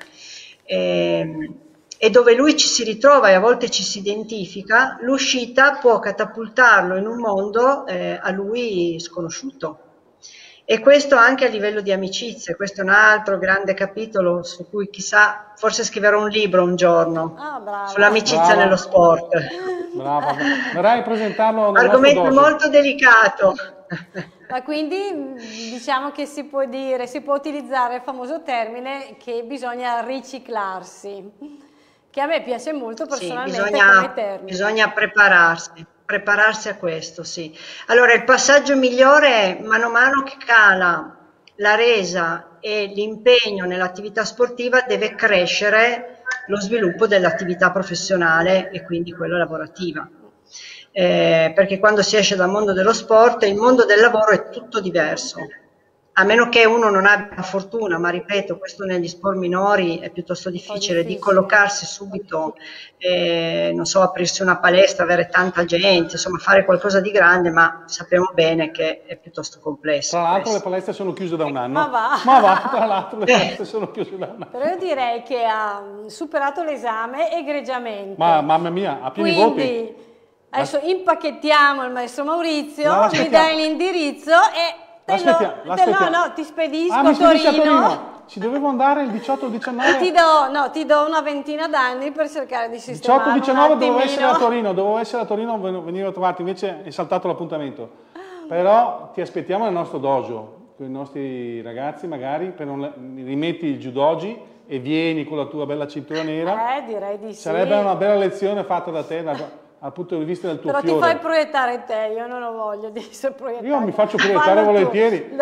e dove lui ci si ritrova e a volte ci si identifica, l'uscita può catapultarlo in un mondo a lui sconosciuto. E questo anche a livello di amicizie, questo è un altro grande capitolo su cui chissà, forse scriverò un libro un giorno, sull'amicizia nello sport. Brava, verrai a presentarlo nel argomento molto delicato. Ma quindi diciamo che si può utilizzare il famoso termine che bisogna riciclarsi. Che a me piace molto personalmente come termine. Bisogna prepararsi a questo, sì. Allora, il passaggio migliore è mano a mano che cala la resa e l'impegno nell'attività sportiva, deve crescere lo sviluppo dell'attività professionale e quindi quella lavorativa. Perché quando si esce dal mondo dello sport, il mondo del lavoro è tutto diverso. A meno che uno non abbia la fortuna, ma ripeto, questo negli sport minori è piuttosto difficile, di collocarsi subito, non so, aprirsi una palestra, avere tanta gente, insomma fare qualcosa di grande, ma sappiamo bene che è piuttosto complesso. Tra l'altro le palestre sono chiuse da un anno. Ma va, tra l'altro le palestre sono chiuse da un anno. Però io direi che ha superato l'esame egregiamente. Ma mamma mia, ha pieni voti. Adesso impacchettiamo il maestro Maurizio, mi dai l'indirizzo e No, ti spedisco a mi spedisci a Torino. Torino. Ci dovevo andare il 18-19. Ti do una ventina d'anni per cercare di sistemare 18-19 dovevo essere a Torino, venivo a trovarti, invece è saltato l'appuntamento. Però ti aspettiamo nel nostro dojo, con i nostri ragazzi magari, rimetti il judogi e vieni con la tua bella cintura nera. Direi di sì. Sarebbe una bella lezione fatta da te dal punto di vista del tuo fiore. Però ti fai proiettare te, io non ho voglia di essere proiettato. Io mi faccio proiettare volentieri,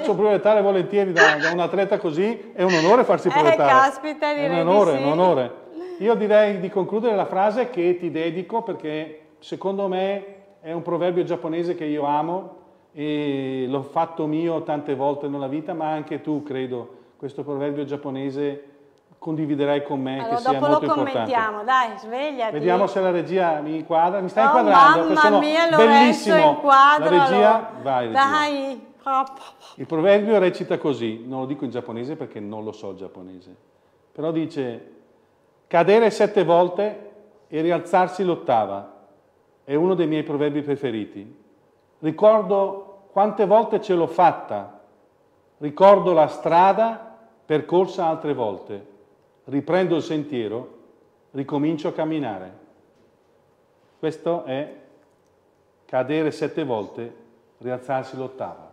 da un atleta così, è un onore farsi proiettare. Caspita, direi è un onore, di sì. un onore. Io direi di concludere la frase che ti dedico perché secondo me è un proverbio giapponese che io amo e l'ho fatto mio tante volte nella vita, ma anche tu credo questo proverbio giapponese condividerai con me, allora, che sia molto importante. Dopo lo commentiamo, dai, svegliati. Vediamo se la regia mi inquadra, mi sta inquadrando. Mamma mia, bellissimo. La regia, vai regia. Dai. Il proverbio recita così, non lo dico in giapponese perché non lo so il giapponese, però dice cadere 7 volte e rialzarsi l'8ª, è uno dei miei proverbi preferiti. Ricordo quante volte ce l'ho fatta, ricordo la strada percorsa altre volte. Riprendo il sentiero, ricomincio a camminare. Questo è cadere 7 volte, rialzarsi l'8ª.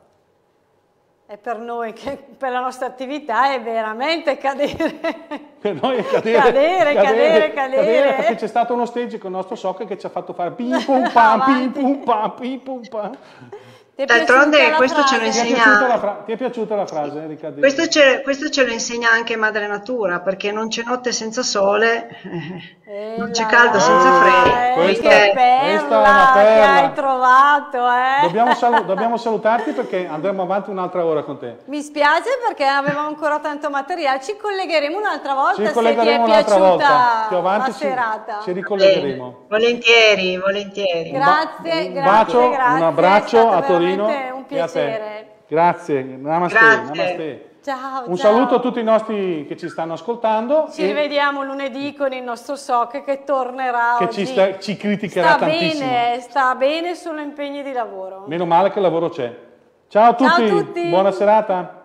E per noi, che per la nostra attività, è veramente cadere. Per noi è cadere. Cadere. Perché c'è stato uno stage con il nostro soccer che ci ha fatto fare pim pum pam, pim pum pam, pim pum pam. D'altronde questo ce lo insegna. Ti è piaciuta la frase, Riccardo? Questo ce lo insegna anche Madre Natura, perché non c'è notte senza sole, non c'è caldo senza freddo. Che perla che hai trovato, Dobbiamo salutarti perché andremo avanti un'altra ora con te. Mi spiace perché avevamo ancora tanto materiale, ci collegheremo un'altra volta se ti è un'altra volta. Più avanti la serata. Ci ricollegheremo. Volentieri. Grazie, un abbraccio a Torino. Un piacere. Grazie, namaste. Ciao. Un saluto a tutti i nostri che ci stanno ascoltando. Ci rivediamo lunedì con il nostro SOC che tornerà che oggi. ci criticherà tantissimo. Sta bene, solo impegni di lavoro. Meno male che il lavoro c'è. Ciao a tutti. Buona serata.